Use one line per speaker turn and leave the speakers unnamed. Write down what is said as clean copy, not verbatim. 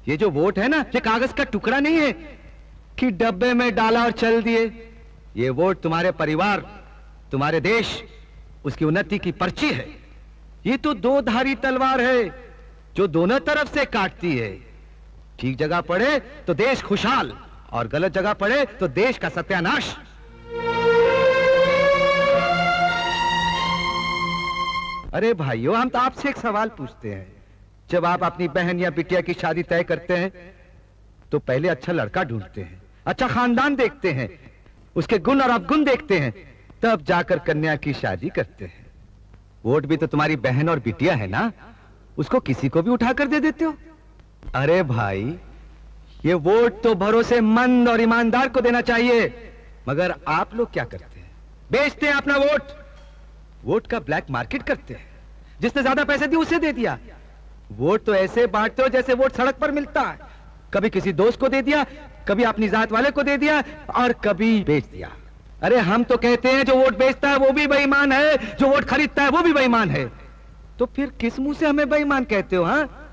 ये जो वोट है ना, ये कागज का टुकड़ा नहीं है कि डब्बे में डाला और चल दिए। ये वोट तुम्हारे परिवार, तुम्हारे देश, उसकी उन्नति की पर्ची है। ये तो दो धारी तलवार है जो दोनों तरफ से काटती है। ठीक जगह पड़े तो देश खुशहाल, और गलत जगह पड़े तो देश का सत्यानाश। अरे भाइयों, हम तो आपसे एक सवाल पूछते हैं। जब आप अपनी बहन या बिटिया की शादी तय करते हैं तो पहले अच्छा लड़का ढूंढते हैं, अच्छा खानदान देखते हैं, उसके गुण और अवगुण देखते हैं, तब जाकर कन्या की शादी करते हैं। वोट भी तो तुम्हारी बहन और बिटिया है ना, उसको किसी को भी उठाकर दे देते हो। अरे भाई, ये वोट तो भरोसेमंद और ईमानदार को देना चाहिए, मगर आप लोग क्या करते हैं? बेचते हैं अपना वोट, वोट का ब्लैक मार्केट करते हैं। जिसने ज्यादा पैसे दिए उसे दे दिया। वोट तो ऐसे बांटते हो जैसे वोट सड़क पर मिलता है। कभी किसी दोस्त को दे दिया, कभी अपनी जात वाले को दे दिया, और कभी बेच दिया। अरे हम तो कहते हैं जो वोट बेचता है वो भी बेईमान है, जो वोट खरीदता है वो भी बेईमान है। तो फिर किस मुंह से हमें बेईमान कहते हो? हाँ,